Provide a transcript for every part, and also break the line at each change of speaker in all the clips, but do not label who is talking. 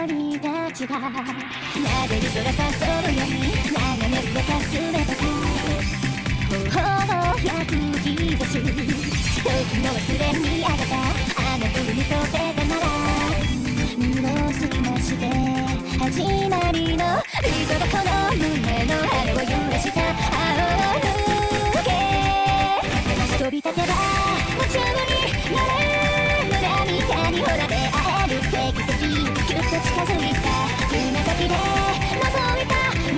鳥たちがなでる空誘うように眺めるかすれば頬を焼く日差し時の忘れにあがったあの夜にとってたなら身をすきまして始まりの糸がこの胸の羽を揺らした青抜け飛び立てば夢中になれる涙にほら出会える奇跡ぎゅっと近づいたつま先で覗いた未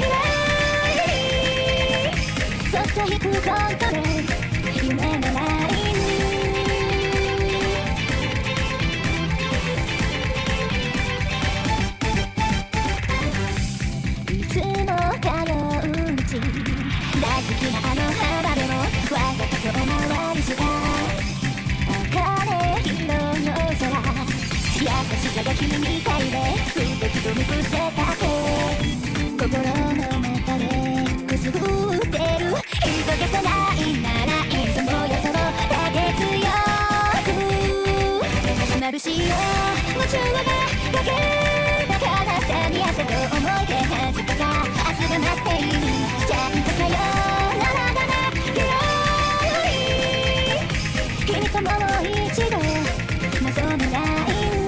来にそっと引くコントロール夢のラインいつも通う道大好きなあの幅でもわざと遠回りした茜色の空優しさが君みたいでふと人に伏せたって心の中でくすぶってる人消せないならいつもやそのだけ強く眩しいよ夢中でかけた彼方に汗と思い出弾けた明日が待っているちゃんとさよならだなけよ君ともう一度謎のライン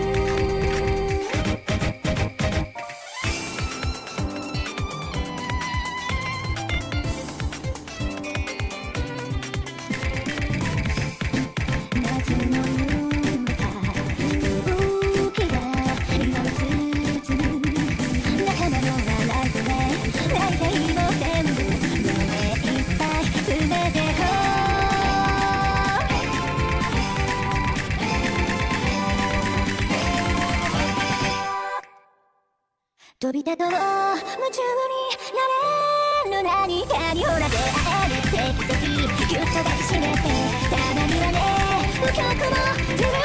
飛び立とう夢中になれる何かにほら出会えるって奇跡ぎゅっと抱きしめてたまにはね不曲も出る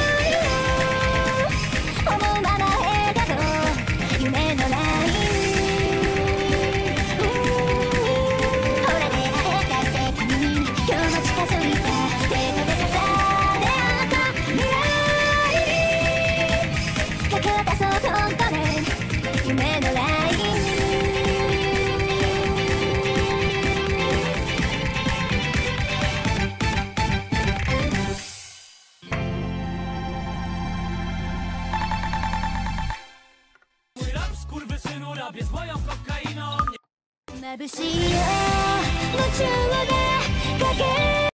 思うまま笑顔夢のラインほら出会えたって君に今日も近づいた手と手重ね合った未来にかけたそうコントロール夢のライン眩しいよ夢中でかけ